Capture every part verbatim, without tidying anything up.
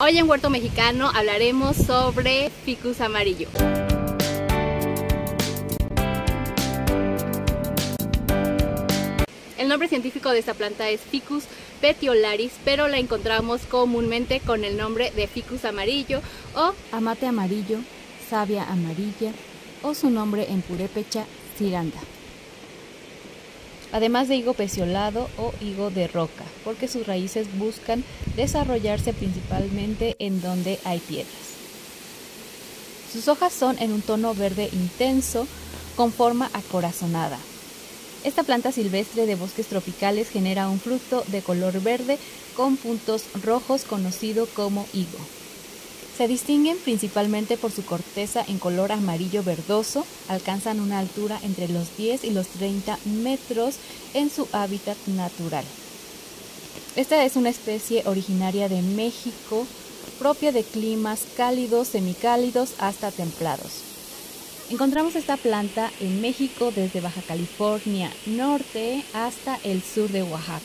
Hoy en Huerto Mexicano hablaremos sobre ficus amarillo. El nombre científico de esta planta es Ficus petiolaris, pero la encontramos comúnmente con el nombre de ficus amarillo o amate amarillo, savia amarilla o su nombre en purépecha, ciranda. Además de higo peciolado o higo de roca, porque sus raíces buscan desarrollarse principalmente en donde hay piedras. Sus hojas son en un tono verde intenso con forma acorazonada. Esta planta silvestre de bosques tropicales genera un fruto de color verde con puntos rojos conocido como higo. Se distinguen principalmente por su corteza en color amarillo verdoso, alcanzan una altura entre los diez y los treinta metros en su hábitat natural. Esta es una especie originaria de México, propia de climas cálidos, semicálidos hasta templados. Encontramos esta planta en México desde Baja California Norte hasta el sur de Oaxaca.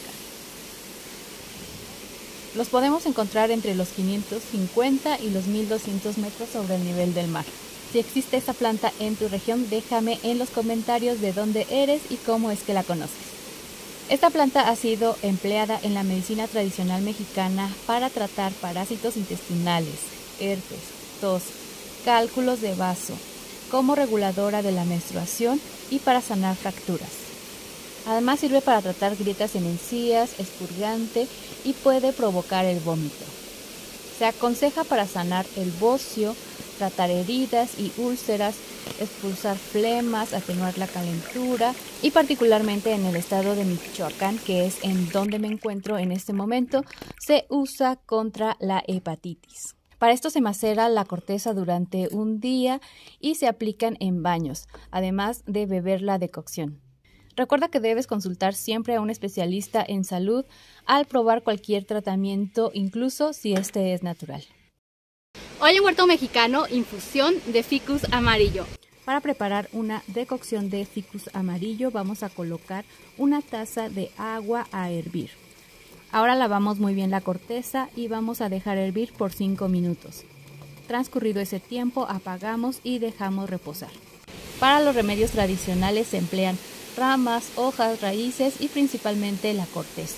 Los podemos encontrar entre los quinientos cincuenta y los mil doscientos metros sobre el nivel del mar. Si existe esta planta en tu región, déjame en los comentarios de dónde eres y cómo es que la conoces. Esta planta ha sido empleada en la medicina tradicional mexicana para tratar parásitos intestinales, herpes, tos, cálculos de vaso, como reguladora de la menstruación y para sanar fracturas. Además sirve para tratar grietas en encías, es purgante y puede provocar el vómito. Se aconseja para sanar el bocio, tratar heridas y úlceras, expulsar flemas, atenuar la calentura y particularmente en el estado de Michoacán, que es en donde me encuentro en este momento, se usa contra la hepatitis. Para esto se macera la corteza durante un día y se aplican en baños, además de beber la decocción. Recuerda que debes consultar siempre a un especialista en salud al probar cualquier tratamiento, incluso si este es natural. Hoy en Huerto Mexicano, infusión de ficus amarillo. Para preparar una decocción de ficus amarillo vamos a colocar una taza de agua a hervir. Ahora lavamos muy bien la corteza y vamos a dejar hervir por cinco minutos. Transcurrido ese tiempo, apagamos y dejamos reposar. Para los remedios tradicionales se emplean ramas, hojas, raíces y principalmente la corteza.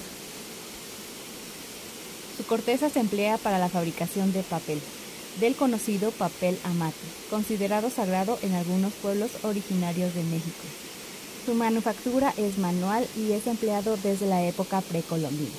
Su corteza se emplea para la fabricación de papel, del conocido papel amate, considerado sagrado en algunos pueblos originarios de México. Su manufactura es manual y es empleado desde la época precolombina.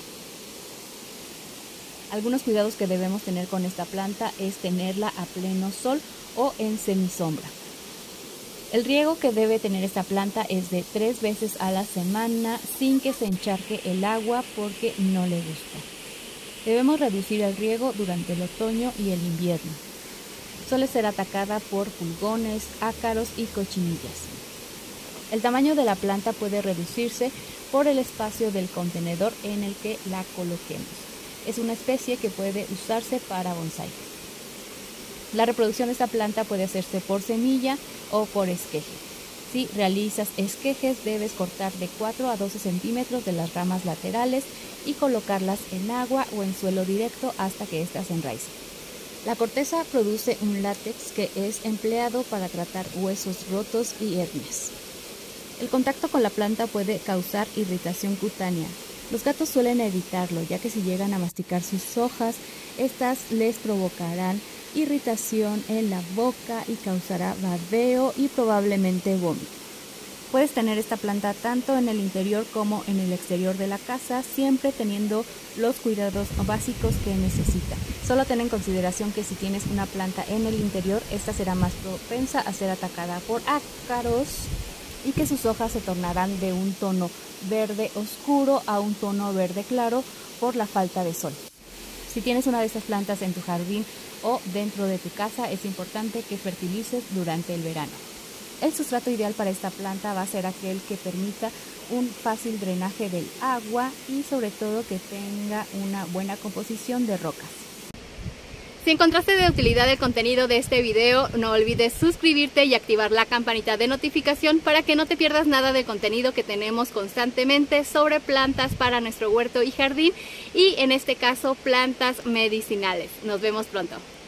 Algunos cuidados que debemos tener con esta planta es tenerla a pleno sol o en semisombra. El riego que debe tener esta planta es de tres veces a la semana sin que se encharque el agua porque no le gusta. Debemos reducir el riego durante el otoño y el invierno. Suele ser atacada por pulgones, ácaros y cochinillas. El tamaño de la planta puede reducirse por el espacio del contenedor en el que la coloquemos. Es una especie que puede usarse para bonsái. La reproducción de esta planta puede hacerse por semilla o por esqueje. Si realizas esquejes, debes cortar de cuatro a doce centímetros de las ramas laterales y colocarlas en agua o en suelo directo hasta que éstas se enraicen. La corteza produce un látex que es empleado para tratar huesos rotos y hernias. El contacto con la planta puede causar irritación cutánea. Los gatos suelen evitarlo, ya que si llegan a masticar sus hojas, estas les provocarán irritación en la boca y causará babeo y probablemente vómito. Puedes tener esta planta tanto en el interior como en el exterior de la casa, siempre teniendo los cuidados básicos que necesita. Solo ten en consideración que si tienes una planta en el interior, esta será más propensa a ser atacada por ácaros y que sus hojas se tornarán de un tono verde oscuro a un tono verde claro por la falta de sol. Si tienes una de estas plantas en tu jardín o dentro de tu casa, es importante que fertilices durante el verano. El sustrato ideal para esta planta va a ser aquel que permita un fácil drenaje del agua y sobre todo que tenga una buena composición de rocas. Si encontraste de utilidad el contenido de este video, no olvides suscribirte y activar la campanita de notificación para que no te pierdas nada del contenido que tenemos constantemente sobre plantas para nuestro huerto y jardín, y en este caso plantas medicinales. Nos vemos pronto.